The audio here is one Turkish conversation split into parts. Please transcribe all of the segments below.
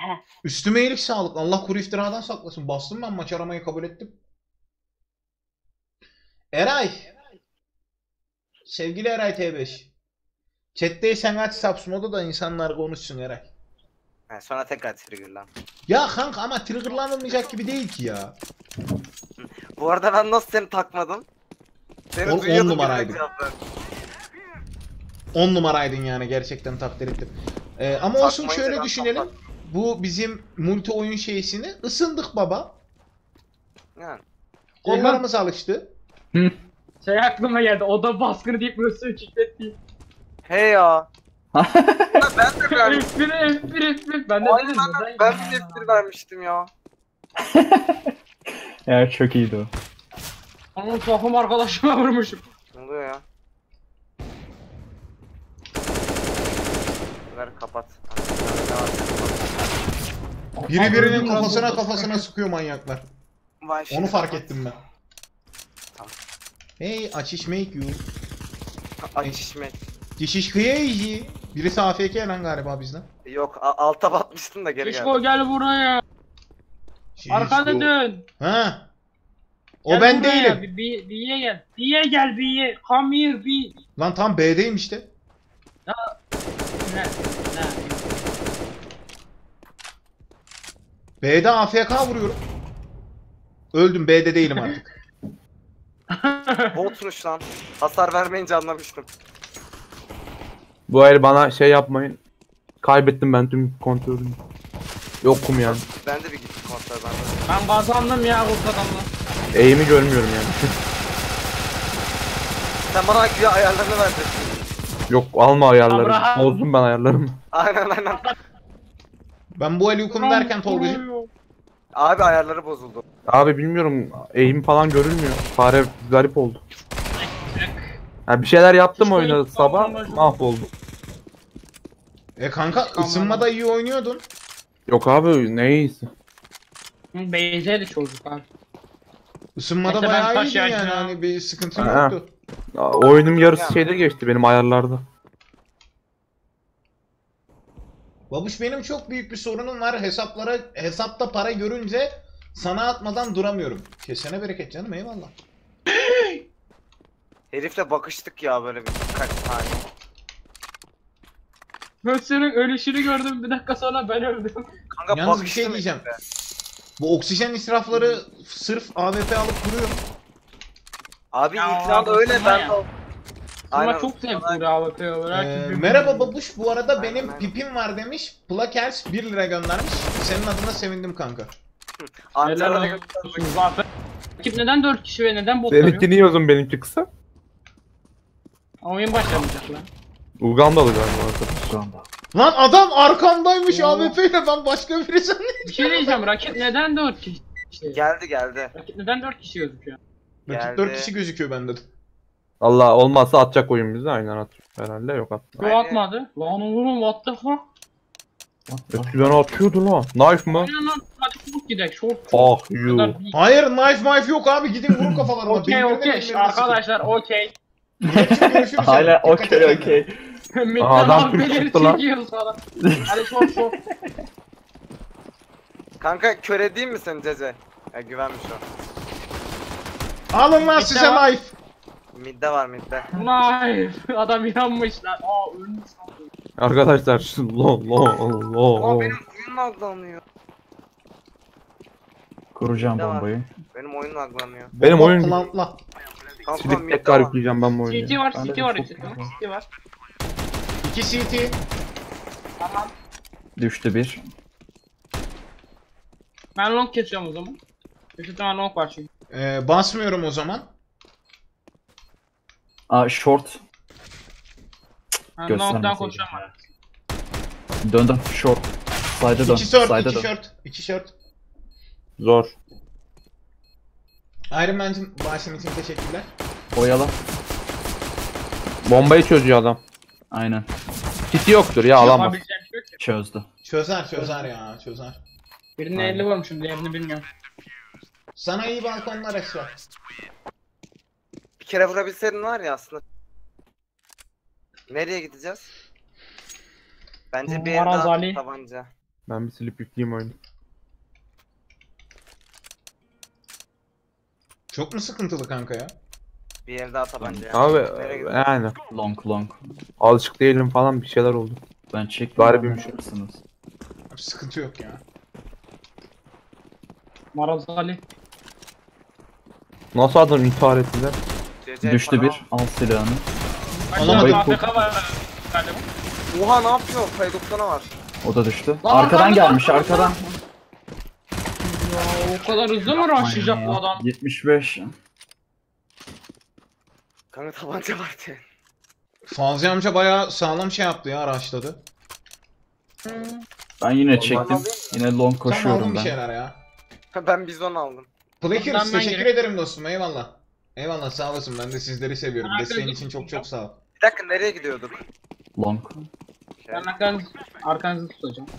Üstüme iyilik sağlık. Allah kuru iftiradan saklasın. Bastım ben maç aramayı kabul ettim. Eray. Sevgili Eray T5. Chat'teysen aç Subsmode'u da insanlar konuşsun Eray. He, sonra tekrar triggerlan. Ya kanka ama triggerlanılmayacak gibi değil ki ya. Bu arada ben nasıl seni takmadım? Seni 10 duyuyordum numaraydın. bir tek 10 numaraydın yani gerçekten takdir ettim. Ama olsun Takmayınca şöyle ben düşünelim. takmadım. Bu bizim multi oyun şeysini ısındık baba. Yani. Kollarımız alıştı. Şey aklıma geldi. Oda baskını deyip Mösyö Ciklet He ya. Ben de vermiştim. F1. Ben de Aynen dedim. ben bir F1 vermiştim ya. Ya çok iyiydi o. Ama takım arkadaşıma vurmuşum. Ne oluyor ya? Ver kapat. Biri birinin Abi, kafasına sıkıyor manyaklar. Vay şimdi Onu fark kapat. ettim ben. Tamam. Hey, açış make you. Aç işmek. Dişiş kıyayıcı. Birisi AFK lan galiba bizden. Yok alta batmıştım da geri geldim. Şişko gel buraya. Arkana dön. Ha. O Gel ben buraya. değilim. B'ye gel. B'ye gel B'ye. Come here B. Lan tam B'deyim işte. Ne? B'de AFK vuruyorum. Öldüm, B'de değilim artık. Botmuş lan. Hasar vermeyince anlamıştım. Bu el bana şey yapmayın. Kaybettim ben tüm kontrolümü. Yokum yani. Ben de bir gittim kontrol ben de. Ben kazandım ya kurt adamla. Eğimi görmüyorum yani. Sen bana güya ayarlarını verdin. Yok alma ayarları. Abraham. Bozdum ben ayarlarımı. Aynen. Ben bu el yukum derken Tolga'cığım. Abi ayarları bozuldu. Abi bilmiyorum eğim falan görülmüyor. Fare garip oldu. Ya bir şeyler yaptım Hiç oyunda oyun sabah olmamış. mahvoldu. Kanka ısınmada iyi oynuyordun. Yok abi ne iyisi. Beyzeydi çocuk abi. Isınmada Neyse, ben bayağı taş iyiydin yani. yağacağım. Hani bir sıkıntın Ha. yoktu. Ya, oyunum yarısı şeyde geçti benim ayarlarda. Babuş benim çok büyük bir sorunum var. Hesapta para görünce sana atmadan duramıyorum. Kesene bereket canım, eyvallah. Herifle bakıştık ya böyle birkaç saniye. Mösyö'nün ölüşünü gördüm, bir dakika sonra ben öldüm. Kanka Yalnız bir şey bakıştım diyeceğim. herifle. Bu oksijen israfları sırf AWP alıp duruyor. Abi Ya, ilk round öyle ısınma ben ya. de... Ama çok zevkli ya bakıyor. Merhaba babuş, bu arada Aynen, benim aynen. pipim var demiş. Plakers 1 lira göndermiş. Senin adına sevindim kanka. Antalya'da Helal götürdüm. olsun zaten. Ekip neden 4 kişi ve neden botlanıyor? Seninkini yiyorsun benimki kısa. Oyun başlamayacak lan. Ugandalı galiba arkadaş şu anda. Lan adam arkamdaymış Oo. AWP ile, ben başka biri zannettim. Bir şey diyeceğim, rakip neden 4 kişi? Geldi. Rakip neden 4 kişi gözüküyor? Rakip Geldi. 4 kişi gözüküyor bende de. Allah olmazsa atacak oyun bize aynen at. Herhalde yok at. Bu atmadı. Lan oğlum what the fuck? Eskiden atıyordu lan. Knife mı? Aynen lan, hadi short gidek, short. Ah Bu you. kadar değil. Hayır, knife yok abi, gidin vurun kafalarına. Okey Birbirine okey birbirine arkadaşlar okey. sıkın. Görüşürüz, görüşürüz. Aynen Dikkat et okey kendine. okey. Midden adam abi Türk beleri çıktı lan. çekiyoruz falan. Hadi short. Kanka kör edeyim mi seni Cece? Ya güvenmiş o. Alın lan Bitti size lan. knife. Midde var midde. Vay adam inanmış lan. Aa ölmüş lan. Arkadaşlar Aa benim oyun laglanıyor. Kuracağım Ne var? bombayı. Benim oyun laglanıyor. Benim oyun Plantla. Kanka silip midde tekrar var. yükleyeceğim ben bu oyunu. CT var, Ben de CT var çok- işte. CT var. 2 CT. Tamam. Düştü bir. Ben long kesiyorum o zaman. Bir tane long var çünkü. Basmıyorum o zaman. Aa short. Ben Göstermeseydim long'dan koşacağım ya. bana. Döndüm short. Side'a dön. 2 short, Side'a 2 dön. short, 2 short. Zor. Iron Man'cim bağışın için teşekkürler. Oyala. Bombayı çözüyor adam. Aynen. Kiti yoktur ya alamaz. Yapabileceğim şey yok ki. Çözdü. Çözer ya, çözer. Birine 50 vurmuşum, diğerini bilmiyorum. Sana iyi balkonlar Esra. Bir kere vurabilseydin var ya aslında. Nereye gideceğiz? Bence bir Maraz evden Ali. tabanca. Ben bir silip yükleyeyim oyunu. Çok mu sıkıntılı kanka ya? Bir ev daha tabanca. Abi Nereye gidiyorsun? yani Long. alışık değilim falan bir şeyler oldu. Ben çektim. Garibim şu. Mısınız? Abi sıkıntı yok ya. Maraz Ali. Nasıl adam intihar ettiler? CC Düştü falan. bir. Al silahını. Alamadım. AFK var galiba. Oha ne yapıyor? P90'a var. O da düştü. Lan, Arkadan lan, gelmiş lan. arkadan. Ya o kadar hızlı mı rushlayacak bu adam? 75. Kanka tabanca var diye. Fazlı amca bayağı sağlam şey yaptı ya, araçladı. Ben yine çektim. Yine long Tam aldın koşuyorum bir ben. şeyler ya. Ben bizon aldım. Plakers Ondan ben teşekkür gerek- ederim dostum, eyvallah. Eyvallah, sağ olasın, ben de sizleri seviyorum. Desteğin için çok çok sağ ol. Bir dakika nereye gidiyorduk? Long. Ben arkanızı tutacağım.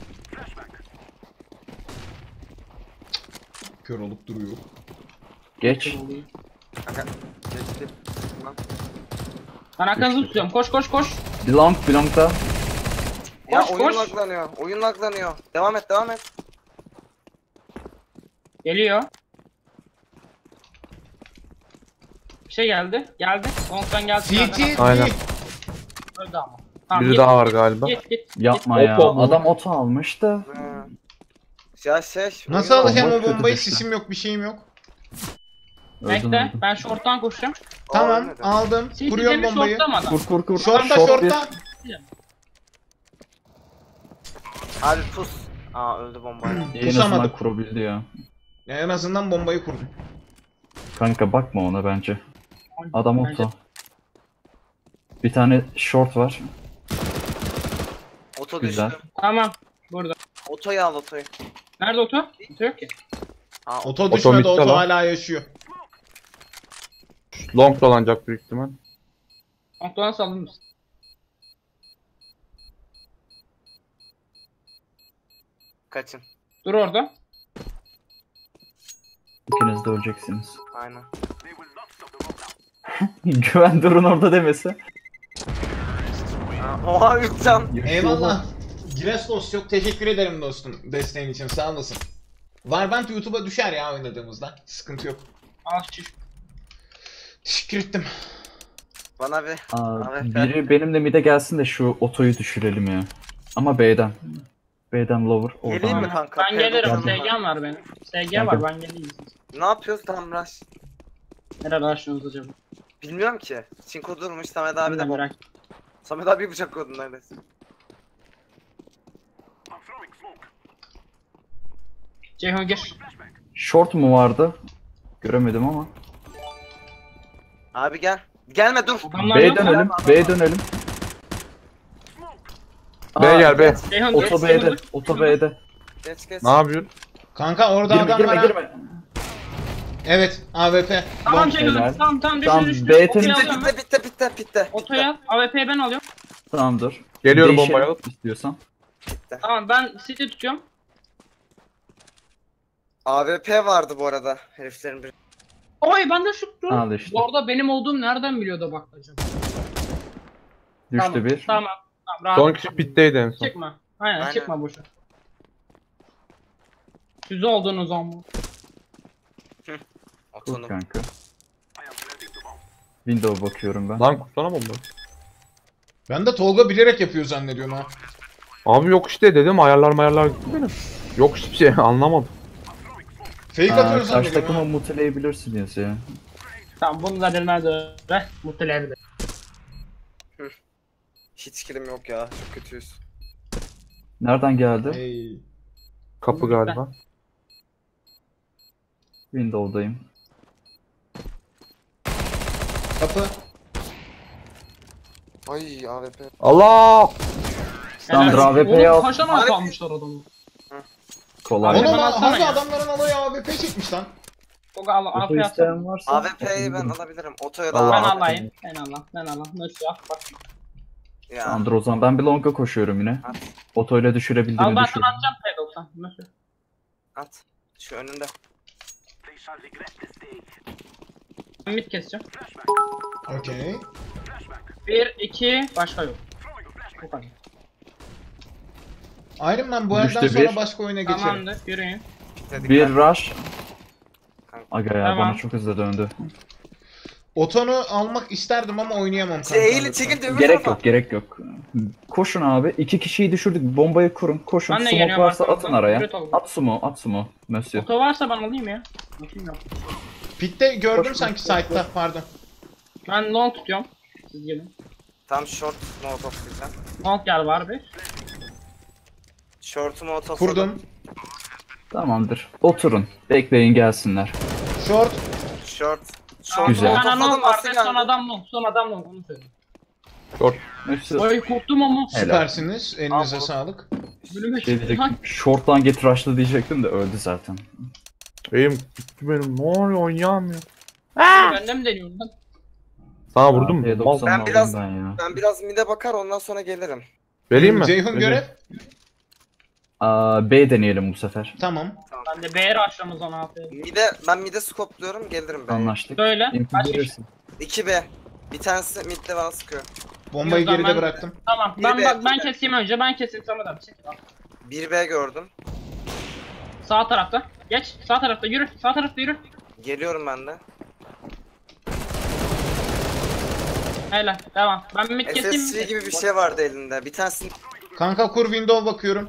Kör olup duruyor. Geç. Kanka. Geçti. Lan. Ben arkanızı tutuyorum. Koş. Bir long da. Ya Koş, oyun koş. laglanıyor. Oyun laglanıyor. Devam et. Geliyor. Bir şey geldi. Long'dan geldi. CT Aynen. değil. Öldü ama. Tamam, Biri git, daha var galiba. Git. Yapma Git. ya. Opo mu? Adam oto almış da. Ha. Ya şey. Nasıl oyun- alacağım o Bomba kötü bombayı? düştü. Sisim yok, bir şeyim yok. Öldüm Bekle. öldüm. Ben short'tan koşacağım. Tamam, Ölmedi. aldım. CT Kuruyorum demiş bombayı. short'ta mı adam? Kur. Şorta, Short bir. şorta. Abi pus. Aa öldü bombayla. En Pusamadım. azından kurabildi ya. Ya en azından bombayı kurdum. Kanka bakma ona bence. Adam Bence- oto. Bir tane short var. Oto Güzel. düştü. Tamam. Burada. Otoyu al otoyu. Nerede oto? Oto yok ki. Aa, Oto düşmedi, bitti oto lan. hala yaşıyor. Long dolanacak büyük ihtimal. Oto'dan saldın mısın? kaçın. Dur orada. İkiniz de öleceksiniz. Aynen. Güven durun orada demesi. Aa, oha 3 can. Eyvallah. Girestos, çok teşekkür ederim dostum desteğin için, sağ olasın. Warband YouTube'a düşer ya oynadığımızda. Sıkıntı yok. Al çiş. Teşekkür ettim. Bana bir. Evet, Biri benimle mid'e gelsin de şu otoyu düşürelim ya. Ama B'den. B'den lower. Geleyim mi Oradan. kanka? Ben gelirim. P90 var. SG'm var benim. SG Kanka. var, ben geleyim. Ne yapıyoruz tam rush? Nerede açıyorsunuz acaba? Bilmiyorum ki. Çinko durmuş Samet abi de Ben bom. merak. Samet abi bıçak koydun neredeyse. Ceyhun gir. Short mu vardı? Göremedim ama. Abi gel. Gelme dur. Adamlar B yok. dönelim. B dönelim. B gel B. Ceyhun geç. Oto B'de. Oto B'de. Geç. Ne yapıyorsun? Kanka orada Girme adam var ha. girme. Evet, AWP. Tamam Long. Ceyhun. helal. Tamam Tamam, düştü. B Otoyu temiz. alıyorum ben. Bitti. Otoyu al. AWP'yi ben alıyorum. Tamam dur. Geliyorum Değişelim bombayı alıp. istiyorsan. Tamam ben city tutuyorum. AWP vardı bu arada heriflerin bir. Oy ben de şuttum. Al işte. Bu arada benim olduğum nereden biliyordu bak acaba? Düştü Tamam, bir. Tamam. Rahat. Son kişi pitteydi en son. Çıkma. Aynen, Aynen. çıkma boşa. Siz olduğunuz zaman. Dur Otonum. kanka. Window bakıyorum ben. Lan kursana bombayı. Ben de Tolga bilerek yapıyor zannediyorum ha. Abi yok işte dedim, ayarlar gitti benim. Yok hiçbir şey anlamadım. Fake atıyor Karşı zannediyorum takımı ha. muteleyebilirsiniz ya. Tamam bunu da bilmez öyle. Mutluyum. Hiç kilim yok ya. Çok kötüyüz. Nereden geldi? Hey. Kapı galiba. Window'dayım. Kapı. Ay AWP. Allah! Tamam, AWP'yi Oğlum al. kaç tane kalmışlar adamı? Kolay. Abi, Oğlum bana atsana harbi ya. adamların alayı AWP çekmiş lan. Oga al Oto AFK atsana. isteyen varsa. AWP'yi ben alabilirim. Otoya da Allah Ben al. alayım. Ben alayım. Nasıl yap bak. Ya. Tamamdır o zaman ben bir longa koşuyorum yine. At. Otoyla Al düşürebildiğimi ben düşür. sana atacağım P90. Nasıl? At. Şu önünde. Ben mid keseceğim. Okey. 1, 2, başka yok. Bu kadar. Iron Man bu elden Düştü sonra bir. başka oyuna geçerim. Tamamdır yürüyün. Bir rush. Kanka. Aga ya Tamam. bana çok hızlı döndü. Oton'u almak isterdim ama oynayamam kanka. Eğilin çekil de öbür Gerek tarafa. yok, gerek yok. Koşun abi. 2 kişiyi düşürdük. Bombayı kurun. Koşun. Ben de Smoke geliyorum varsa arkamdan. atın araya. Yürü Tolga. At sumo, at sumo. Monsieur. Oto varsa ben alayım ya. Bakayım yok. Pit'te gördüm Koş, sanki site'ta pardon. Ben long tutuyorum. Siz gelin. Tam short molotof diyeceğim. Long gel var bir. Short'u molotof. Kurdum. Tamamdır. Oturun. Bekleyin gelsinler. Short. Short. Güzel. Bir tane long molotofladım, var nasıl ve geldi? son adam long. Son adam long onu söyleyeyim. Monsieur. Ay korktum ama. Helal. Süpersiniz. Elinize Al, sağlık. Bölüme Şey çıktı. diyecektim. Short'tan get rush'lı diyecektim de öldü zaten. Benim gitti benim. Ne oluyor oynayamıyor. Ben de mi deniyorum lan? Sana vurdum mu? P90 Mal. Ben aldım biraz- ben ya. Ben biraz mid'e bakar ondan sonra gelirim. Vereyim mi? Ceyhun görev. B deneyelim bu sefer. Tamam. Ben de B'ye rushlamız ona aferin. Ben mid'e skopluyorum gelirim ben. Anlaştık. Böyle. İnfo Kaç kişi? verirsin. 2B. Bir tanesi mid'de bana sıkıyor. Bombayı Yok, geride ben- bıraktım. Tamam. Bir Ben B, bak ben bir B. keseyim önce. Ben keseyim sonra da çekil. Al. 1B gördüm. Sağ tarafta. Geç. Sağ tarafta yürü. Sağ tarafta yürü. Geliyorum ben de. Helal. Devam. Ben mid keseyim. SSC gibi bir şey vardı elinde. Bir tanesini Kanka kur window bakıyorum.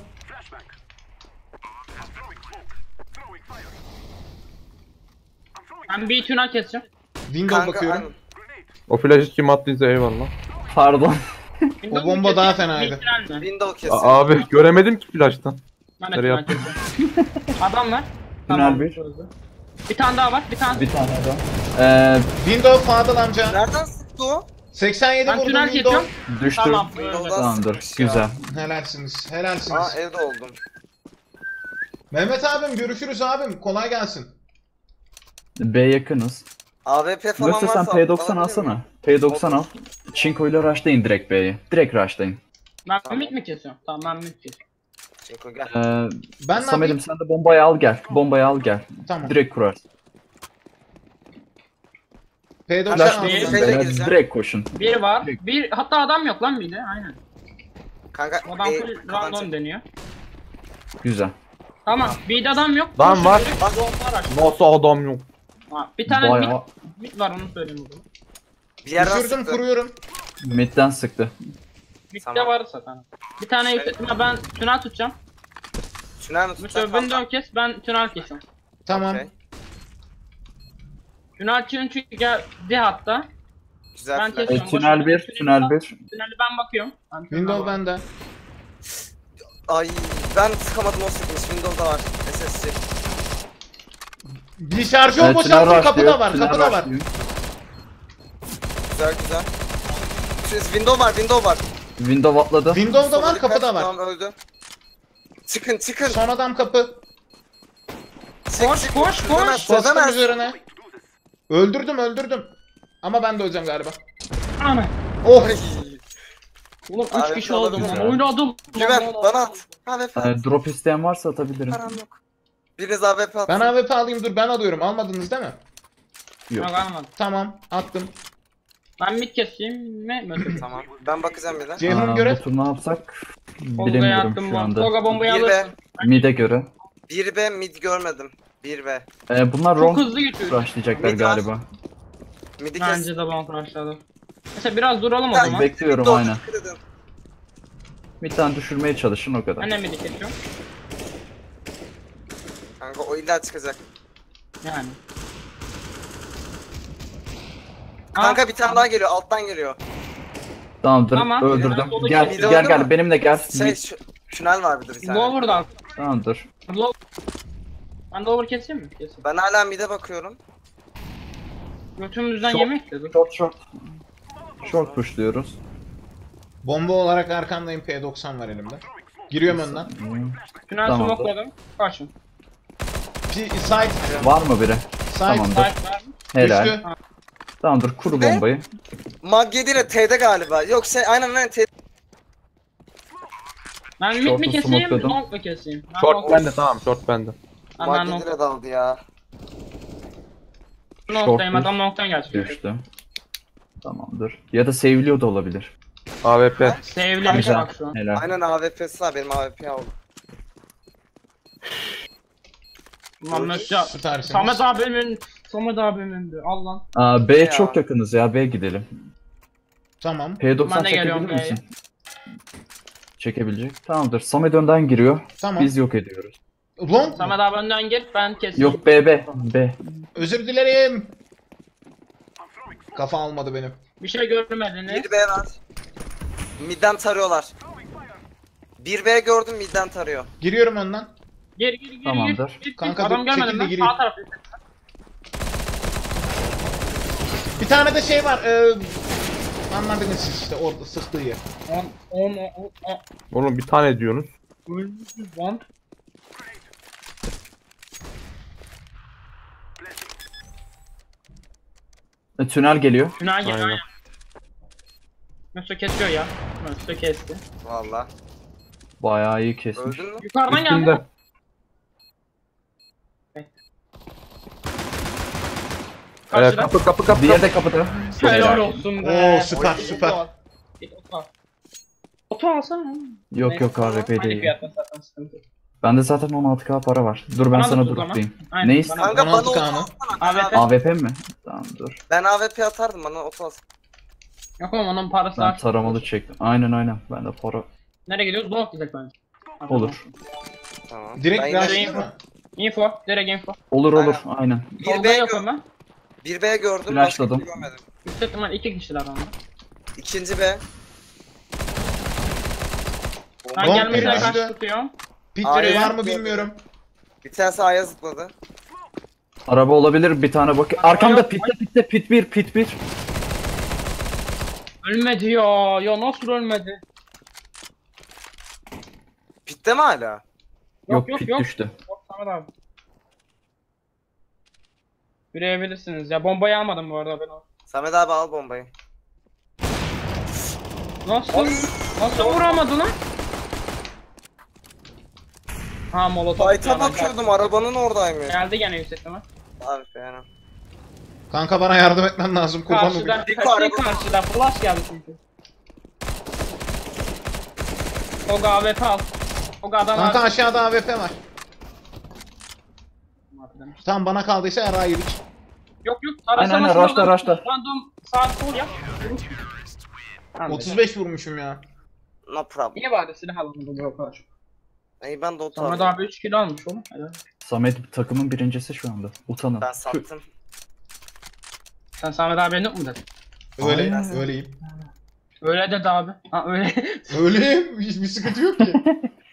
Ben bir tünel keseceğim. Window kanka bakıyorum. aynen. O flash'ı kim attıysa eyvallah. Pardon. Windows bomba mu daha keseyim, fenaydı. bir tünel mi? Window kesin. Abi göremedim ki flash'tan. Ben de Nereye tünel keseceğim. Adam var. Tünel bir. Bir tane daha var. Bir tane. Bir tane daha. Window Fadıl amca. Nereden sıktı o? 87 Ben vurdum tünel window. kesiyorum. Düştü. Tamam. Windows'dan Tamamdır. sıkmış ya. Güzel. Helalsiniz. Aa Helalsiniz. evde oldum. Mehmet abim görüşürüz abim. Kolay gelsin. B yakınız. AWP falan Yoksa varsa sen P90 alabilir miyim? alsana. P90 al. Çinko ile rushlayın direkt B'ye. Direkt rushlayın. Ben Tamam. mid mi kesiyorum? Tamam ben mid kesiyorum. Çeko gel. Ben ne Samet'im yapayım? sen de bombayı al gel. Bombayı al gel. Tamam. Direkt kurarsın. P90 Flash aldım. değil. ben. Şeyle Beyler, gireceğim. direkt koşun. Bir var. Bir hatta adam yok lan bir de. Aynen. Kanka Adam full random deniyor. Güzel. Tamam. Bir de adam yok. Lan Koşun var. direkt, bomba rush. Nasıl adam yok? Ha, bir tane Bayağı mid var onu söyleyeyim o zaman. Bir yerden Düşürdüm sıktı. kuruyorum. midden sıktı. Mid'de Tamam. varsa tamam. Bir tane yükseltme ben tünel tutacağım. Tünel mi Mesela tutacak? window kes ben tünel kesiyorum. Tamam. Okey. Tünel çünkü geldi hatta. Güzel Ben flash. kesiyorum. Tünel 1, tünel 1. Tüneli ben bakıyorum. Ben tünel Window bakıyorum. bende. Ay ben sıkamadım o sıkmış. Windows'da var. SSC. Bir şarjör Tünel boşalttım. Kapı da rushlıyor, var. tünel Kapı da var. rushlıyor. Güzel güzel. Window var, window var. Window atladı. Window'da Sola var, dikkat. kapı da var. Tamam öldü. Çıkın çıkın. Son adam kapı. Çık, Koş, çık. koş, koş. Çözemez, Bastım çözemez. üzerine. Öldürdüm. Ama ben de öleceğim galiba. Ana. Oh. Ay. Oğlum 3 Abi, kişi oldum olabilir lan. ya. Oynadım. Güven bana at. AWP. Drop isteyen varsa atabilirim. Param yok. Biriniz AWP atsın. Ben AWP alayım dur ben alıyorum. Almadınız değil mi? Yok. Yok almadım. Tamam attım. Ben mid keseyim mi? Mesela. Tamam. Ben bakacağım bir de. Ceyhun görev. Bu tur ne yapsak Tolga'ya bilemiyorum attım şu bomba. anda. Tolga bombayı Bir B. alırsın. Mid'e göre. 1B mid görmedim. 1B. Bunlar Çok wrong hızlı geçiyor. rushlayacaklar Mid var. galiba. Mid'i kes. Bence de bomba rushladı. Mesela biraz duralım o Ben zaman. Bekliyorum Windows aynen. dikkat edin. Bir tane düşürmeye çalışın o kadar. Ben de midi kesiyorum. Kanka o illa çıkacak. Yani. Kanka bir tane daha geliyor. Alttan geliyor. Tamamdır. Tamam. Öldürdüm. Soldaki Gel mid gel öldü gel mü? benimle gel. Şey Mid. tünel var bir de bir tane. Lower'da. Tamamdır. Lower. Ben lower keseyim mi? Keseyim. Ben hala mid'e bakıyorum. Götümüzden Çok- yemek dedi. Short. Short pushluyoruz. Bomba olarak arkamdayım. P90 var elimde. Giriyorum önden. Tünel Tamamdır. smokeladım. Kaçın. Side. Var mı biri? Side. Tamamdır. Side var mı? Helal. Düştü. Tamamdır kuru Ne? bombayı. Mag 7 ile T'de galiba. Yok şey aynen T. Ben mid Short'u mi keseyim, smokeladım. long mu keseyim? Ben Short long- bende tamam short bende. Ben Mag long. 7 ile daldı ya. Long'dayım Short adam long'tan gelecek. Düştü. Tamamdır. Ya da seviliyor da olabilir. AWP. Save'lemiş Güzel. bak şu an. Helal. Aynen AWP'si var benim AWP'yi aldım. Lan Mösyö. Süpersiniz. Samet abimin de. Al lan. B Ya. çok yakınız ya. B gidelim. Tamam. P90 Ben de geliyorum çekebilir B'ye. misin? Çekebilecek. Tamamdır. Samet önden giriyor. Tamam. Biz yok ediyoruz. Long mu? Samet abi önden gir, ben keseyim. Yok B. Özür dilerim. Kafa almadı benim. Bir şey görmediniz. 1B var. Midden tarıyorlar. 1B gördüm, midden tarıyor. Giriyorum önden. Gir. Tamamdır. Gir. Kanka Adam dur, gelmedi çekil de lan. gireyim. Sağ tarafta. Bir tane de şey var. Anladınız siz işte orada sıktığı yer. On. Oğlum bir tane diyorsunuz. One. Tünel geliyor. Günah gel. Aynen. Mösyö kesiyor ya. Mösyö kesti. Valla. Bayağı iyi kesmiş. Öldün mü? Yukarıdan geldi. Üstünde. Karşıdan. Kapı. Diğeri de kapıda. Helal olsun be. Oo, süper, süper. Oto alsana. Yok yok AWP Aynı değil. fiyatla zaten sıkıntı. Bende zaten 16k para var. Dur ben Bana da sana tut ama. droplayayım. Aynen, Ne bana istiyorsun? da. Kanka bana 16 oto kanı. alsana. AWP. AWP mi? Tamam dur. Ben AWP atardım, bana oto alsana. Yok ama onun parası Ben var. taramalı çektim. Aynen. Bende para Nereye gidiyoruz? Blok gidecek bence. olur. Tamam. Direkt Ben yine rushlayayım mı? Info. Direkt info. Olur. Aynen. 1B yok 1B, ama. 1B gördüm, başka bir Flashladım. şey görmedim. Yüksek ihtimal 2 kişiler ama. İkinci B. Ben Long gelmesine biri kaç düştü. tutuyorum. Pit Aynen. var mı bilmiyorum. Bir tanesi A'ya zıpladı. Araba olabilir bir tane bak. Arkamda Yok. pit 1. Ölmedi ya. Ya nasıl ölmedi? Pitte mi hala? Yok Yok. pit düştü. Yok Samet abi. Yürüyebilirsiniz ya. Bombayı almadım bu arada ben o. Samet abi al bombayı. Nasıl? Nasıl vuramadı lan? Ha molotof. Fight'a bakıyordum, arabanın oradaymış. Geldi gene yüksek ihtimal. Abi yani. Kanka bana yardım etmen lazım kurban Karşıda, olayım. karşıda flash geldi çünkü. Toga AWP al. Toga adam Kanka al. aşağıda AWP var. Tamam bana kaldıysa yara yedik. Yok. Aynen rush'ta. Random sağ sol yap. Tamam, 35 vurmuşum ya. No problem. niye bari silah alamadım bu kadar? İyi ben de oto Samet alayım. abi 3 kilo almış oğlum. Helal. Samet takımın birincisi şu anda. Utanın. Ben sattım. Sen Samet abiye yok mu dedin? Öyle, Aynen. öyleyim. Öyle dedi abi. Ha öyle. Öyleyim. Hiçbir sıkıntı yok ki.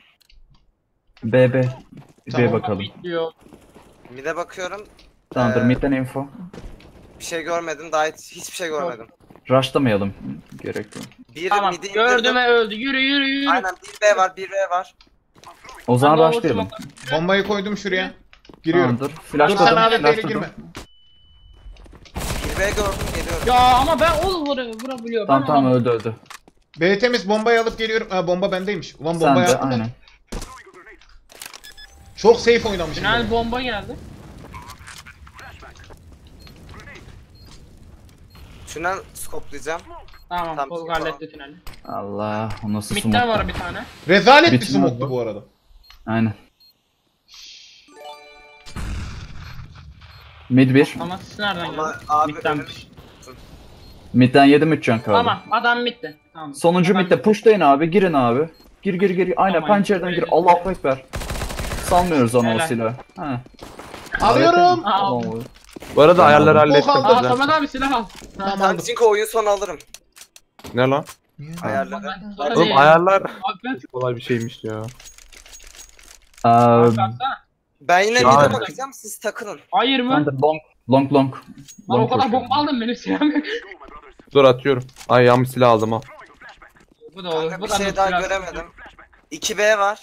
B. Tamam. bakalım. Diyor. Bir de bakıyorum. Tamamdır Ee, midden info. Bir şey görmedim, daha hiçbir şey görmedim. Rushlamayalım. Gerek yok. Bir Tamam. midi Gördü indirdim. ve öldü. Yürü. Aynen 1B var, 1B var. O zaman Ben de rushlayalım. Bombayı koydum şuraya. Giriyorum. Tamamdır. Dur sen Flashladım. AWP'yle girme. 1B gördüm, geliyorum. Ya ama ben vurabiliyor. Tamam Ben öldü. B temiz bombayı alıp geliyorum. Ha bomba bendeymiş. Ulan Sen bombayı de attım ben. aynen. Çok safe oynamışım. Tünel ben. bomba geldi. Tünel skoplayacağım. Tamam. Tamam, Tolga tamam. halletti tüneli. Allah o nasıl Midden smoke. var bir tane. Rezalet bir Bütün smoke'tu oldu. bu arada. Aynen. Mid 1. Ama siz nereden Ama geldin? abi Middenmiş. Midden yedim 3 can kaldı. Tamam. Adam midde. Tamam. Sonuncu Adam midde pushlayın abi. Girin abi. Gir. Aynen Tamam. pencereden gir. Allahu ekber. Salmıyoruz ona o Helal. silahı. Ha. Alıyorum. Aa, Tamam. Bu arada ayarları hallettim. aldım. Aa de. Samet abi silah al. Tamam ben aldım. çünkü oyun sonu alırım. Ne lan? Ayarları. Oğlum ayarlar Abi ben çok kolay bir şeymiş ya. baksana. Ben yine Ya. mid'e bakacağım, siz takılın. Hayır mı? Long. Lan o Long kadar koşuyor. bomba aldın benim silahımı. Dur atıyorum. Ay yanlış silah aldım ha. Bu da olur. Kanka Bu bir da şey daha göremedim. 2B var.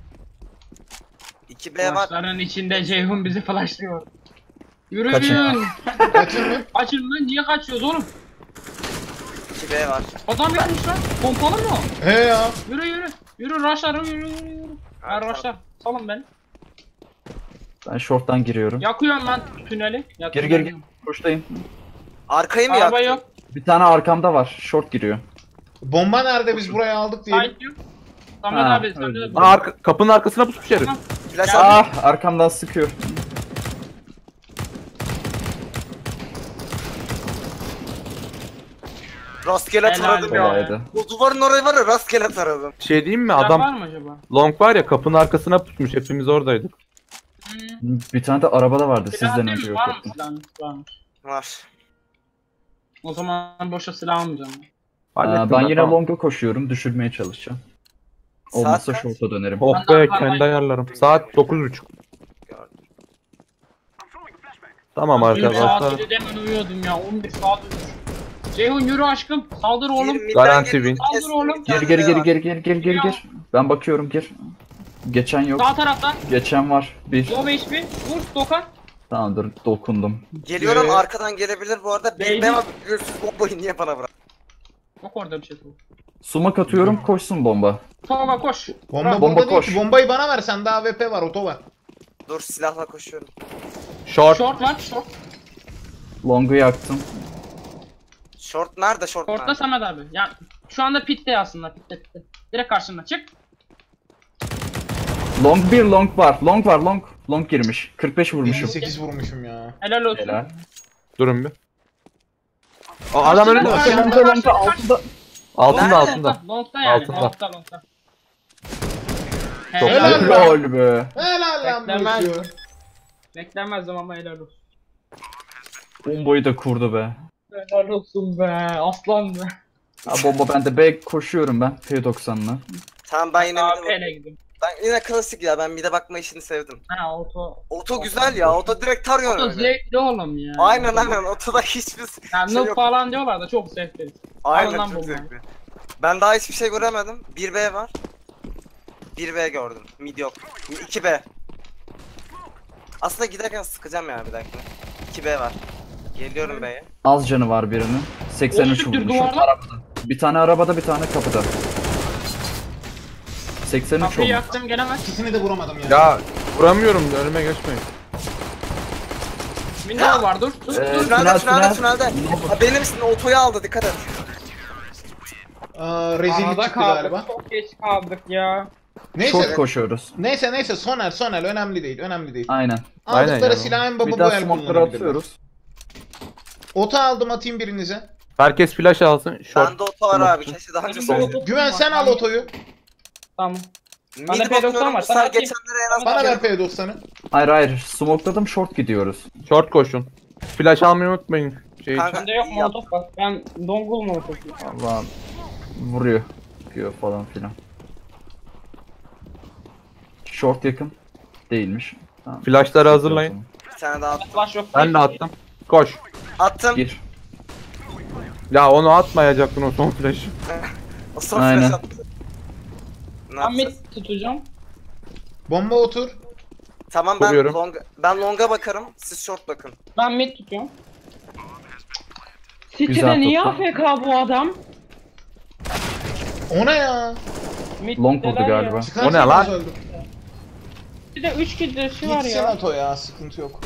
2B var. Flashların içinde Ceyhun bizi flashlıyor. Yürüyün. Kaçın. Kaçın mı? Kaçın lan, niye kaçıyoruz oğlum? 2B var. Adam gelmiş lan. Pompalı mı o? He ya. Yürü rushlar yürü. Ben rushlar. Salın beni. Ben short'tan giriyorum. Yakıyorum ben tüneli. Gir. Pushlayın. Arkayı mı Araba yaktın? yok. Bir tane arkamda var. Short giriyor. Bomba nerede biz buraya aldık diyelim. Sait yok. Samet Ha, abi sen öyle. de Aa, kapının arkasına pusmuş herif. Flash Ya- at. Arkamdan sıkıyor. Rastgele Helal taradım be. ya. Kolaydı. Bu duvarın orayı var ya rastgele taradım. Bir şey diyeyim mi? Silah Adam var mı acaba? long var ya kapının arkasına pusmuş. Hepimiz oradaydık. Bir tane de arabada vardı Silah sizden değil önce mi? yok Var mı ettim. silahın? Varmış. Var. O zaman boşa silah almayacağım. Hallettim Ben yine tamam. long'a koşuyorum. Düşürmeye çalışacağım. Olmazsa Saat kaç? short'a dönerim. Oh Ben be daha kendi parayı- ayarlarım. Saat 9.30. Tamam Bir saat arkadaşlar. bile demin uyuyordum ya. 11 saat uyumuş. Ceyhun yürü aşkım. Saldır oğlum. Bir midden Garanti geliyor, win. kesin Aldır oğlum. bir Gir tane gir daha gir var. gir gir gir gir gir. Ben bakıyorum gir. Geçen yok. Sağ taraftan. Geçen var. Bir. Low HP. Vur Dokan. Tamamdır dokundum. Geliyorum arkadan gelebilir bu arada. Baby. Bir ben biliyorsun bombayı niye bana bırak? Bak orada bir şey bu. Sumak atıyorum koşsun bomba. Tova koş. Bomba Bomba burada değil koş. ki. Bombayı bana ver. Sende AWP var, oto var. Dur silahla koşuyorum. Short. Short var. Short. Long'u yaktım. Short nerede short Short'ta nerede? Samet abi. Ya şu anda pitte aslında. Pitte. Direkt karşında. Çık. Long bir long var. Long var long. Long girmiş. 45 vurmuşum. 58 vurmuşum ya. Helal olsun. Helal. Durun bir. O adam önünde. Karşında- Karşında, Long'da karşında, long'da altında. Altında Nerede? altında. Long'da yani. Altında. Long'da. Çok Helal. helal. Lol be. Helal lan Beklemez. bu işi. Beklenmezdim ama helal olsun. Bombayı da kurdu be. Helal olsun be. Aslan be. Ha bomba bende. B koşuyorum ben. P90'la. Tamam ben yine Abi mid'e ele gidim. ben yine klasik ya ben mid'e bakma işini sevdim. Ha oto. Oto güzel ya oto direkt tarıyor Oto öyle. zevkli oğlum ya. Aynen otoda hiçbir Yani şey noob yok. falan diyorlar da çok zevkli. Aynen Alından çok bulma. zevkli. Ben daha hiçbir şey göremedim. 1B var. 1B gördüm. Mid yok. 2B. Aslında giderken sıkacağım ya bir dakika. 2B var. Geliyorum B'ye. Az canı var birinin. 83 siktir, vurmuşum duvarda. arabada. Bir tane arabada bir tane kapıda. 83 Kapıyı olmuş. yaktım gelemez. İkisini de vuramadım ya. Ya vuramıyorum önüme geçmeyin. Window var dur. Dur dur. Tünelde. Ha, benim için otoyu aldı dikkat et. Rezillik Arada çıktı kaldık. galiba. Çok geç kaldık ya. Short Neyse. koşuyoruz. Neyse Soner önemli değil, önemli değil. Aynen. Aynen Aldıkları ya. silahın baba Bir bu daha el smoke'ları kullanabilirler. atıyoruz. Oto aldım, atayım birinize. Herkes flash alsın. Short. Bende oto var abi keşke daha önce Benim de söyledim. oto- Güven sen al otoyu. Tamam. Mid Bende P90 bakıyorum var, bu sana sefer atayım. geçenlere en az Bana bir ver kere- P90'ı. Hayır hayır. Smokeladım short gidiyoruz. Short koşun. Flash almayı unutmayın. Şey için. Kanka Bende yok iyi yap. molotof var. Ben dongle molotof. Allah'ım. Vuruyor. Diyor falan filan. Short yakın. Değilmiş. Tamam. Flashları hazırlayın. Bir tane daha attım. Flash yok. Ben de attım. Koş. Attım. Gir. Ya onu atmayacaktın o son flash'ı. O son Aynen. flash attı. Ne Ben yapacağız? mid tutacağım. Bomba otur. Tamam Kuruyorum. ben longa bakarım. Siz short bakın. Ben mid tutuyorum. Güzel City'de niye tuttu. AFK bu adam? O ne ya? Mid Long oldu neler ya? galiba. Çıkarsa O ne lan? biz öldük. Bir de 3 kişi var Gitsin ya. oto ya, sıkıntı yok.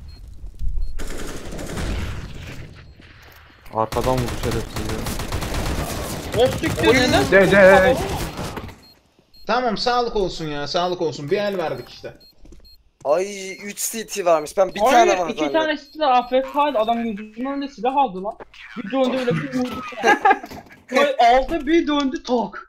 Arkadan vurdu şerefsiz ya. O siktir neden? De. Tamam, sağlık olsun ya, sağlık olsun. Bir el verdik işte. Ay 3 CT varmış. Ben bir tane var Hayır, iki zannettim. tanesi de AFK'ydı. Adam yüzünün önünde silah aldı lan. Bir döndü öyle bir vurdu. Böyle aldı bir döndü tok.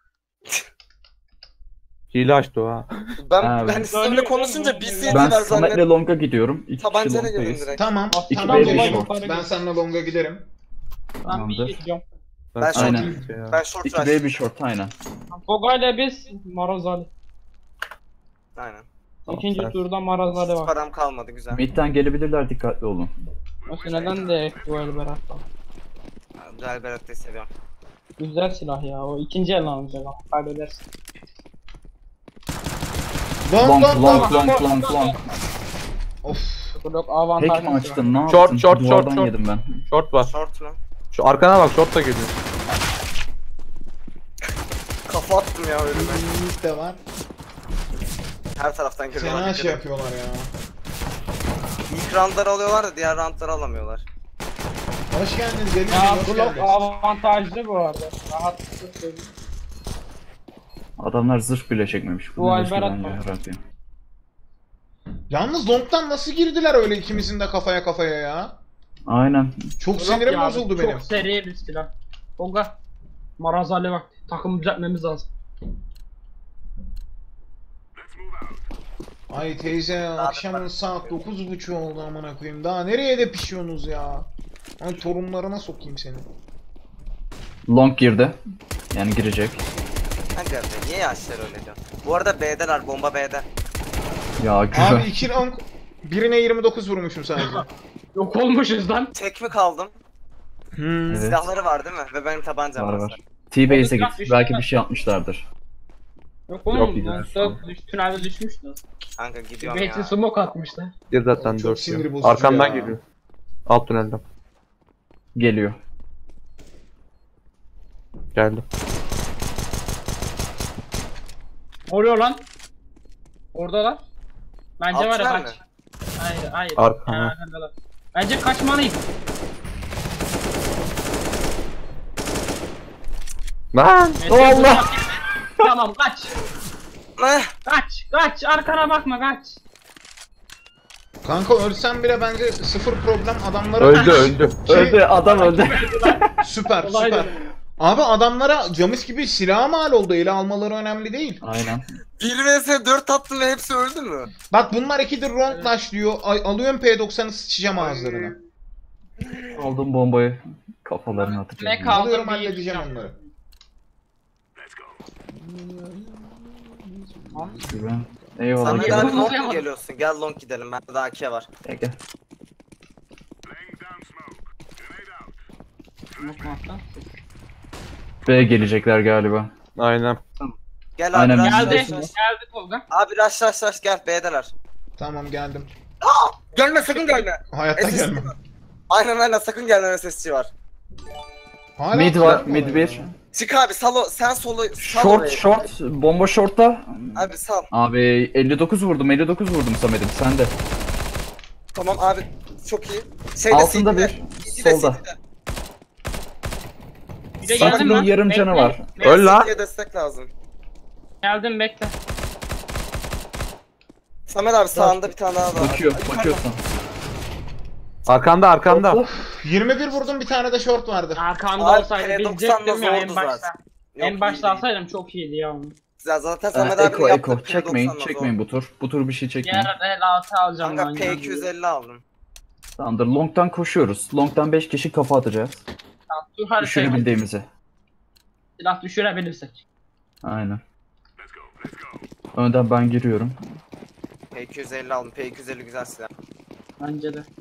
Hile açtı o ha. Ben Evet. sizinle konuşunca bir CT Ben var Samet'le zannettim. Long'a gidiyorum. İki kişi Tabancayla gelin Long'dayız. direkt. Tamam, İki tamam. B, bir Ceyhun. short. Ben seninle longa giderim. Ben bir Tamamdır. gideceğim. Ben short- Aynen. Ya. Ben short 2 rush. B bir short aynen. Togay'la biz Marazali. Aynen. Tamam, İkinci sen- turda Marazali var. Param kalmadı güzel. Mid'den gelebilirler dikkatli olun. O neden de Duel Berat var. Güzel Berat'ı seviyorum. Güzel silah ya. O ikinci el alınacak ama kaybedersin. Long Long long long long. long long long. Of. Blok avantajlı. Hack mi açtın? Ne Short, yaptın? short, Duvardan short. yedim ben. Short var. Short mu? Şu arkana bak short da geliyor. Kafa attım ya önüme. Mid de var. Her taraftan geliyorlar. Fena dikkat şey edin. yapıyorlar ya. İlk roundları alıyorlar da diğer roundları alamıyorlar. Hoş geldiniz, gelin Ya hoş blok geldiniz. avantajlı bu arada. Rahat söyleyeyim. Adamlar zırh bile çekmemiş. Bu Bunlar Alberat bence mı? herhalde. Yalnız long'dan nasıl girdiler öyle ikimizin de kafaya kafaya ya? Aynen. Çok Yok sinirim ya, bozuldu benim. Çok seri bir silah. Tolga. Marazali bak. Takımı düzeltmemiz lazım. Ay teyze akşamın saat 9.30 oldu amına koyayım. Daha nereye de pişiyorsunuz ya? Ay torunlarına sokayım seni. Long girdi. Yani girecek. Hadi abi niye yaşlar öyle diyor. Bu arada B'deler, bomba B'de. Ya güzel. Abi 2 long birine 29 vurmuşum sadece. Yok olmuşuz lan. Tek mi kaldım? Hmm. Evet. Silahları var değil mi? Ve benim tabancam Var var. var. T-Base'e Silah git. Belki bir şey düşüremez. yapmışlardır. Yok Yok, oğlum. güzel. Tünelde düşmüştü. Kanka gidiyorum Belki ya. smoke atmışlar. Bir zaten Çok 4 sinir ya. bozucu Arkamdan ya. geliyor. Alt tünelden. Geliyor. Geldi. Oluyor lan. Oradalar. Bence var ya Altılar kaç. mı? Hayır hayır. Arkama. Arkandalar. Bence kaçmalıyız. Lan! Allah! Tamam kaç. Eh, Kaç arkana bakma kaç. Kanka ölsem bile bence sıfır problem adamlara... Öldü. Öldü, adam öldü. Süper Olaydı. süper. Abi adamlara camış gibi silah mal oldu. Ele almaları önemli değil. Aynen. 1 vs 4 attım ve hepsi öldü mü? Bak bunlar ikidir round başlıyor. Alıyorum P90'ı sıçacağım ağızlarına. Aldım bombayı. Kafalarına atacağım. Ne kaldı? Alıyorum bir halledeceğim yapacağım. onları. Güven. Eyvallah. Sen bir Gel. daha Güven. long mu Yapamadım. geliyorsun? Gel long gidelim. Bende daha AK var. Gel. B gelecekler galiba. Aynen. Gel abi Aynen, rush, Geldi. rush, rush. Geldi Tolga. Abi rush gel B'deler. Tamam geldim. Gelme sakın gelme. Hayatta SSC gelmem. var. Aynen sakın gelme SSC var. Hala Mid var, bırakma mid ya. 1. Çık abi sen sal Short, orayı. short. Bomba short'ta. Abi sal. Abi 59 vurdum Samet'im. Sende. Tamam abi çok iyi. Şeyde Altında CT'de. bir, CT'de, solda. CT'de. Bir de geldim Samet'in lan. yarım Bekle. canı var. Öl lan. CT'ye destek lazım. Geldim bekle. Samet abi sağında bir tane daha var. Bakıyor, Ay, bakıyorsun. Arkanda. 21 vurdum bir tane de short vardı. Arkamda Abi, olsaydı P90'la bilecektim ya en zordu başta. zaten. Yok, En başta iyi alsaydım çok iyiydi ya onu. değil. Zaten Samet abi Eko, yaptı. Eko. Çekmeyin bu tur. Bu tur bir şey çekmeyin. Yarın el altı alacağım Kanka ben. P250 aldım. Tamamdır. Long'dan koşuyoruz. Long'dan 5 kişi kafa atacağız. Dur hadi Düşürebildiğimizi. silah düşürebilirsek. Aynen. Önden ben giriyorum. P250 aldım. P250 güzel silah. Bence de.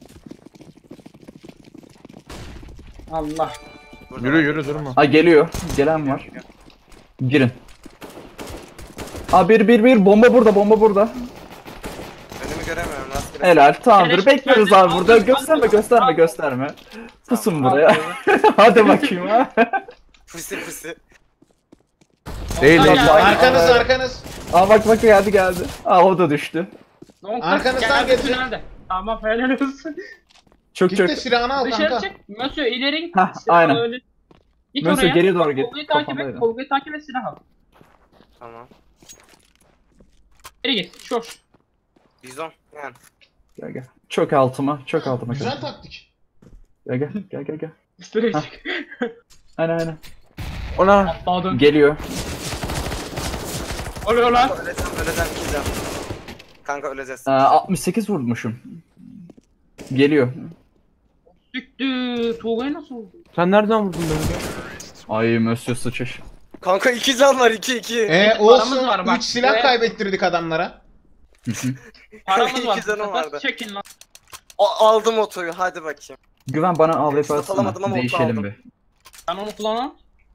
Allah. Burada Yürü durma. Ay geliyor. Gelen var. Girin. Aa bir bomba burada. Önümü göremiyorum. Rastgele. Helal. Tamamdır. Keleş- Bekliyoruz abi burada. Al. Gösterme. Pusun buraya. Hadi bakayım ha. Pusi. Değil Olay lan. ya. Arkanız. Aa bak geldi. Aa o da düştü. Arkanızdan gelecek. Tamam helal olsun. Çok Git çok. de silahını al Dışarı kanka. çık. Mösyö ileri git. Hah, Silah aynen. al, öyle. Git Mösyö oraya. geriye doğru git. Tolga'yı takip Kafamdaydı. et. Tolga'yı takip et silah al. Tamam. Geri git. Şoş. Bizon. Yani. Gel. Çok altıma. Güzel taktik. Gel. Üstüne Hah. çık. Aynen. Ona. Atladın. Geliyor. Oluyor lan. Öleceğim gideceğim. Kanka öleceğiz. 68 vurmuşum. Geliyor. Süktü. Tolga'yı nasıl oldu? Sen nereden vurdun beni? Ay Mösyö sıçış. Kanka 2 can var 2. Olsun paramız var bak. 3 silah Buraya- kaybettirdik adamlara. Paramız var. İki canım vardı. Çekin lan. Aldım otoyu hadi bakayım. Güven bana AWP Fırsat alamadım atsana. ama Değişelim aldım. bir. Ben onu kullanam.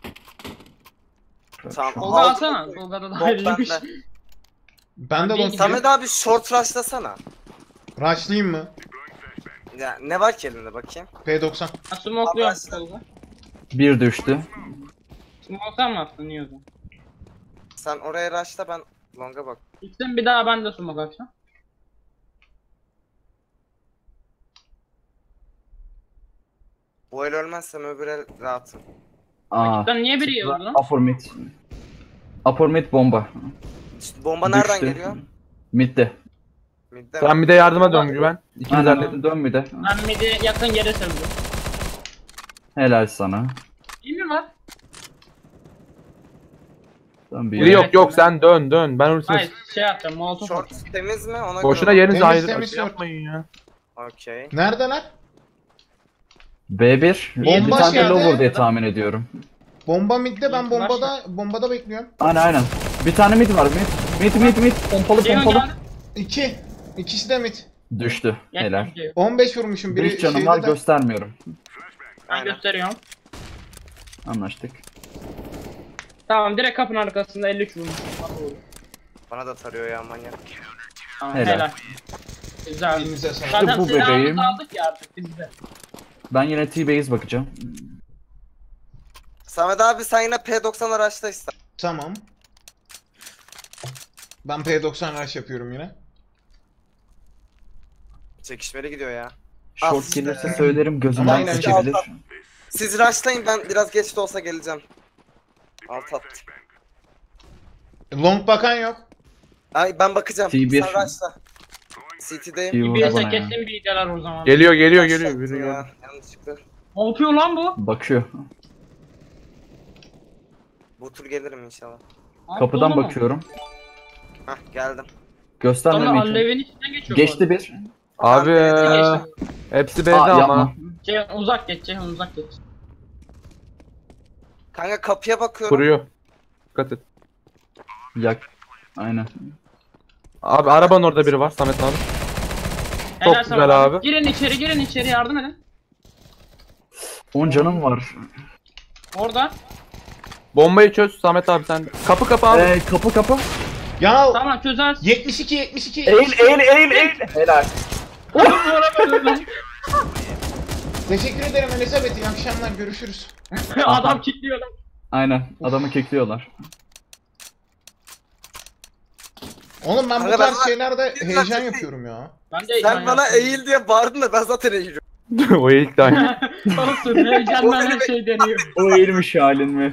Tamam. Tolga aldım alsana. otoyu. Tolga'da da Bot ayrıymış. bende. Ben de Ben long bir- Samet abi short rush'lasana. rushlayayım mı? Ya ne var ki elinde bakayım. P90. Ben smoke'luyorum Arkadaşlar. Tolga. Bir düştü. Smoke sen mi attın? Niye o zaman? Sen oraya rush'la ben long'a bak. Gitsin bir daha ben de smoke atacağım. Bu el ölmezsem öbür el rahatım. Sen niye biri yiyordu lan? Upper mid bomba. Bomba nereden Düştü. geliyor? Mid'de. Midde Sen mi? bir de yardıma dön Güven. İkimiz Aynen halledin. dön bir de. Ben midi yakın yere sürdüm. Helal sana. İyi mi var? Dön bir Biri yere. yok yok sen dön. Ben ölürsün. Hayır şey yapacağım molotof Short atacağım. temiz mi? Ona Boşuna göre. yerinizi Temiz, ayrı temiz şey short. yapmayın ya. Okey. Neredeler? B1. Bir Bomba tane de şeyde- lower diye tahmin ediyorum. Bomba midde, ben İyi, bombada bekliyorum. Aynen. Bir tane mid var. Mid. Pompalı Ceyhun pompalı. geldi. 2. İkisi de mid. Düştü. Helal. Yetmedi. 15 vurmuşum. Bir Biri canım şeyde var de. göstermiyorum. Ben Aynen. gösteriyorum. Anlaştık. Tamam direkt kapının arkasında 53 vurmuş. Bana da tarıyor ya manyak. Tamam, Helal. helal. Güzel. Elinize sağlık. Zaten bu silahımızı bebeğim. aldık ya artık bizde. Ben yine T-base bakacağım. Samet abi sen yine P90 araçta iste. Tamam. Ben P90 rush yapıyorum yine. Çekişmeli gidiyor ya. Short işte. gelirse söylerim gözümden Aynen. seçebilir. Siz rushlayın, ben biraz geç de olsa geleceğim. Alt at. Long bakan yok. Ay ben bakacağım. T1. Sen rushla. CT'deyim. T vurdu BBS'e bana ya. kesin bir idealer o zaman. Geliyor. Biri Rush geliyor. attı Biri ya, geldi. yanlışlıkla. Ne yapıyor lan bu? Bakıyor. Bu tur gelirim inşallah. Kapıdan Oldu mu? bakıyorum. Hah geldim. Gösterme Sonra mid. Alev'in içinden geçiyor. Geçti bir. Abi Geçti. hepsi B'de Aa ama. yapma. Ceyhun uzak geç, Ceyhun uzak geç. Kanka kapıya bakıyorum. Kuruyor. Dikkat et. Yak. Aynen. Abi arabanın orada biri var Samet abi. Helal Çok sana güzel abi. Girin içeri yardım edin. 10 canım var. Orada. Bombayı çöz Samet abi sen. Kapı abi. Kapı. Ya Tamam çözersin. 72. Eğil. Helal. Oğlum bu araba böyle lan. Teşekkür ederim Elizabeth. İyi akşamlar. Görüşürüz. Adam kilitliyor lan. Aynen. Adamı kekliyorlar. Oğlum ben bu Kanka, tarz ben- şeylerde ben- heyecan yapıyorum ya. Ben de Sen bana eğil diye bağırdın da ben zaten eğiliyorum. o ilk tane. Olsun heyecan ben her şey deniyor. O eğilmiş halin mi?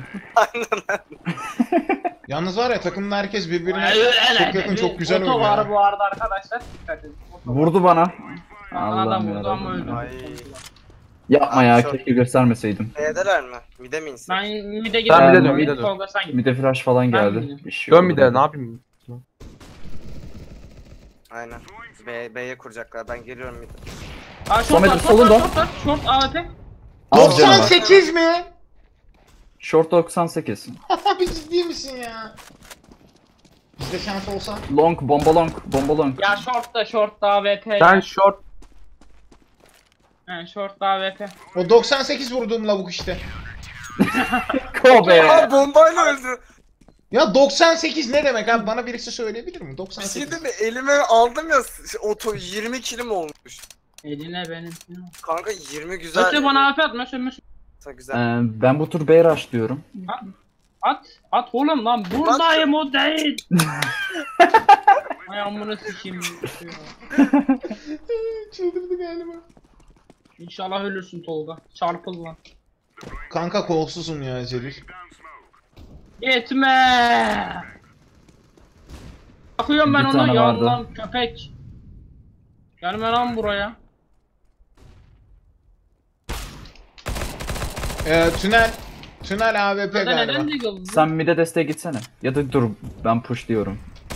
Yalnız var ya, takımda herkes birbirine çok yakın, çok güzel Oto oynuyor. var ya. bu arada arkadaşlar. Dikkat edin. Oto var. Vurdu bana. Adam Allah'ım vurdu ama yarabbim. öldü. Ay. Yapma ya, Abi, çok- keşke göstermeseydim. B'deler mi? Mide mi insin? Ben mide Sen gidiyorum. mide dön, mide dön. Tolga sen git. Bir de flash falan Ben geldi. bilmiyorum. Bir şey Dön oldu bir de böyle. ne yapayım? Aynen. B'ye kuracaklar. Ben geliyorum mide. Aa, short Samet, var, solunda. Short AWP. Az canı var. 98 mi? Short 98. Abi ciddi misin ya? Bizde şans olsa. Long, bomba long. Ya short da AWP. Sen short. He short da AWP. O 98 vurduğum lavuk işte. Kobe. Aa bombayla öldü. Ya 98 ne demek abi? Bana birisi söyleyebilir mi? Bir şey 98. değil mi? Elime aldım ya oto 20 kilim olmuş. Eline benim. Kanka 20 güzel. Mösyö bana AWP at Mösyö. Güzel. Ben bu tur B rush diyorum. At oğlum lan buradayım o değil. Ay amına sikeyim. Çıldırdı galiba. İnşallah ölürsün Tolga. Çarpıl lan. Kanka kolsuzum ya Celil. Gitme. Bakıyorum ben Bir onu tane ya vardı. lan köpek. Gelme lan buraya. Tünel AWP Neden galiba. neden Deagle? Sen mid'e desteğe gitsene. Ya da dur, ben push diyorum.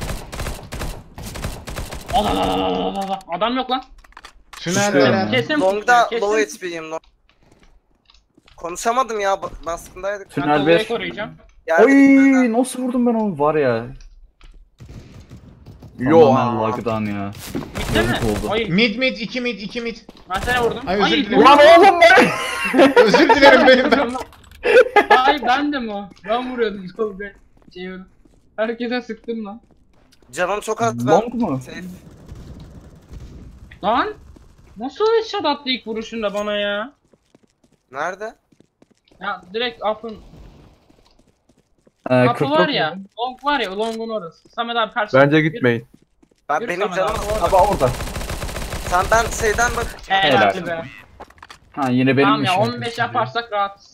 Adam yok lan. Tünel Çıkıyorum tünel. ya. Kesin Long'da kesin. low HP'yim. Konuşamadım ya. Baskındaydık. Ben Tünel Tolga'yı 1. koruyacağım. Oy, nasıl vurdum ben onu var ya. Yo. Tamamen lag'dan ya. Bitti mi? Yazık oldu. Ay Mid 2 mid. ben seni vurdum. Ay, özür dilerim. Ulan oğlum ben. Özür dilerim benim ben. Ay ben de mi o? Ben vuruyordum Tolga. Herkese sıktım lan. Canım çok az. Long mu? Safe. Lan? Nasıl headshot attı ilk vuruşunda bana ya? Nerede? Ya direkt afın kapı 49 var ya. Long var ya Long'un orası. Samet abi karşı. Bence gitmeyin. Ben Yürü benim Samet canım. abi, orada. Abi orada. Sen ben şeyden bak. Helal Helal. be. Ha yine benim Tamam ya işim. 15 yaparsak rahatız.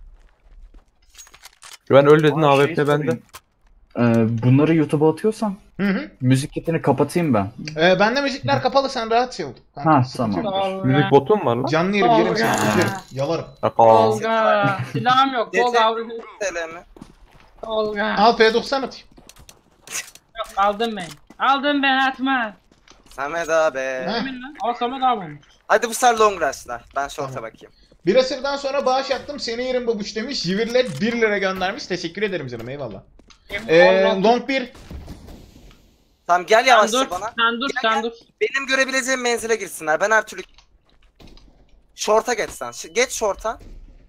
Güven öl dedin Aa, AWP şey bende. sorayım. Bunları YouTube'a atıyorsan Hı hı. Müzik kitini kapatayım ben. Bende müzikler kapalı, sen rahat şey ol. Kanka, Ha, sıkıntı tamam. yok. Müzik botum var lan. Canlı yerim, yerim seni. Tolga. Yerim. Yalarım. Yakala. Tolga. Silahım yok. Tolga abi. TL mi? Tolga. Al P90 atayım. Yok, aldın beni. Aldın beni atma. Samet abi. Heh. Emin lan. Al Samet abi olmuş. Hadi bu sefer long rush'la. Ben short'a Tamam. bakayım. Bir asırdan sonra bağış yaptım, seni yerim babuş demiş. Jivirlet 1 lira göndermiş. Teşekkür ederim canım, eyvallah. Allah- Long 1. Tamam gel Sen yavaşça dur. bana. Sen dur. Sen dur. Benim görebileceğim menzile girsinler. Ben her türlü... Short'a geç sen. Geç short'a.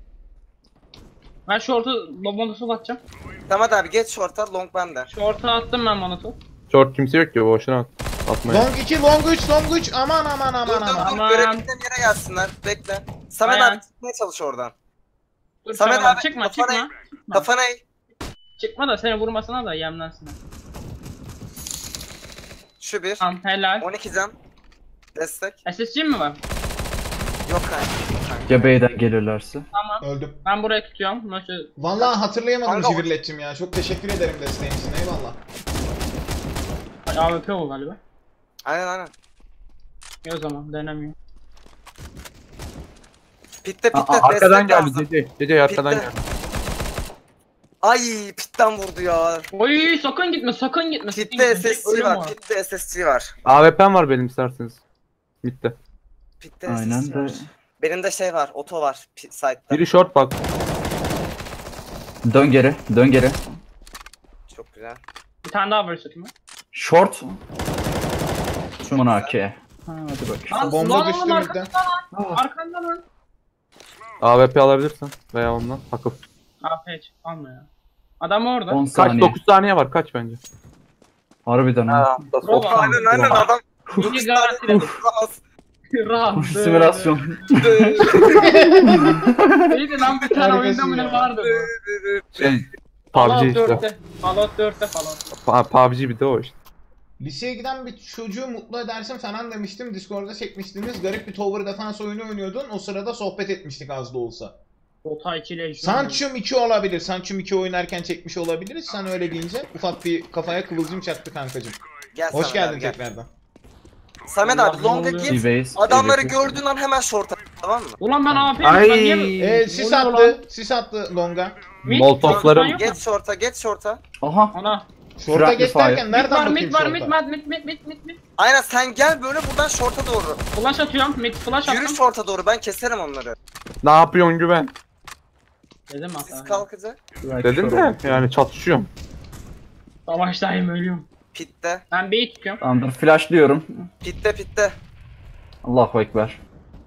Ben short'u monotu atacağım. Tamam abi geç short'a. Long bende. Short'a attım ben monotu. Short kimse yok ki, boşuna atmayın. Long 2, Long 3, Long 3. Aman aman aman Dur dur aman. dur. Aman. Görebildiğim yere gelsinler. Bekle. Samet Aynen. abi çıkmaya çalış oradan. Dur Samet Samet abi, çıkma kafana çıkma. Kafana eğ. Çıkma da seni vurmasına da yemlensin. Şu bir. Tamam helal. 12 can. Destek. SSG mi var? Yok kanka. Ya B'den gelirlerse. Tamam. Öldüm. Ben buraya tutuyorum. Nasıl? Vallahi hatırlayamadım Kanka, Jivirlet'cim ya. Çok teşekkür ederim desteğin için, eyvallah. AWP o galiba. Aynen aynen. İyi o zaman denemiyor. Pitte pitte. Arkadan destek geldi lazım. Cece. Cece arkadan Pitte. geldi. Ay pitten vurdu ya. Oy sakın gitme sakın gitme. sakın Pitte gitme. SSC Ölüm var. Pitte SSC var. AWP'm var benim isterseniz. Bitti. Pitte Aynen SSC de. var. Benim de şey var. Oto var. Site'da. Biri short bak. Dön geri. Dön geri. Çok güzel. Bir tane daha var satayım. Short. Şuman AK. Ha, hadi bak. Lan, Bomba lan, düştü lan, midden. Arkanda lan. AWP alabilirsen veya ondan takıl. AP alma ya. Adam orada. 10 Kaç? saniye. 9 saniye var, kaç bence? Harbiden ha. Bravo. Aynen aynen adam. İyi garantili. Rahat. Simülasyon. İyiydi lan bir tane Harikasın oyunda mı ne ya. vardı? Şey, Fallout PUBG işte. 4'te. Fallout 4'te Fallout. PUBG bir de o işte. Liseye giden bir çocuğu mutlu edersin falan demiştim. Discord'da çekmiştiniz. Garip bir tower defense oyunu oynuyordun. O sırada sohbet etmiştik az da olsa. Dota 2 ile Sanchum 2 olabilir. Sanchum 2 oynarken çekmiş olabiliriz. Sen öyle deyince ufak bir kafaya kıvılcım çaktı kankacım. Gel Hoş Samet geldin abi, gel. tekrardan. Samet Allah abi longa Allah. git. T-base. Adamları Elektrik. gördüğün an hemen short'a. Tamam mı? Ulan ben AP'yim. Ay. Ben niye... Sis Oluyor attı. Sis attı Longa. Mid, Molotoflarım- yok mu? Geç short'a geç short'a. Aha. Ana. Şorta Friendly geç fire. derken Mid nereden var bakayım mid var şorta? mid. Aynen sen gel böyle buradan short'a doğru. Flash atıyorum. Mid flash Yürü attım. short'a doğru ben keserim onları. Ne yapıyorsun güven? Dedim Siz hatta. kalkacak. Dedim de yani çatışıyorum. Savaştayım ölüyorum. Pitte. Ben B'yi tutuyorum. Tamamdır. Flashlıyorum. Pitte. Allahu Ekber.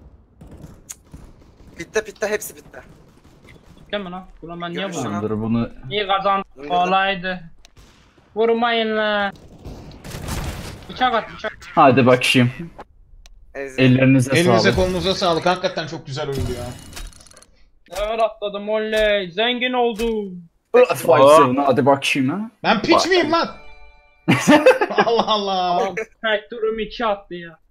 Pitte hepsi pitte. Değil mi lan? Ulan ben niye Görüşürüz. vuruyorum? Tamamdır bunu. İyi kazandık. Kolaydı. Vurmayın lan. Bıçak at bıçak. Hadi bakayım. Ezgi. Ellerinize Elinize sağlık. kolunuza sağlık. Hakikaten çok güzel oyundu ya. Evet atladım oley. Zengin oldum. Hadi bakayım ha. Ben piç miyim lan? Allah Allah. Tek durum 2 attı ya.